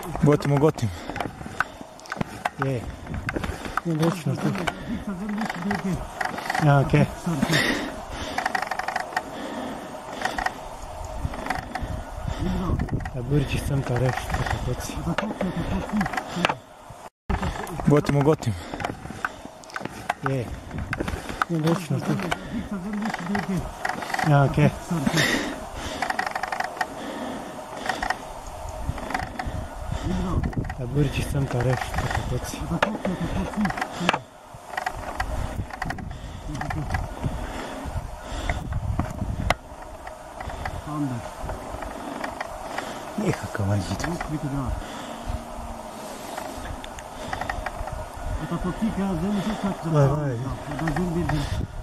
Gotim. Je. Вечно тут. Окей. Burči sam to reći, tako poci. Gotim. Je. Vечно тут. Окей. Burči sam to reći, tako poci. Nekakav mađit. A to kika, zemlji se čak. Vai.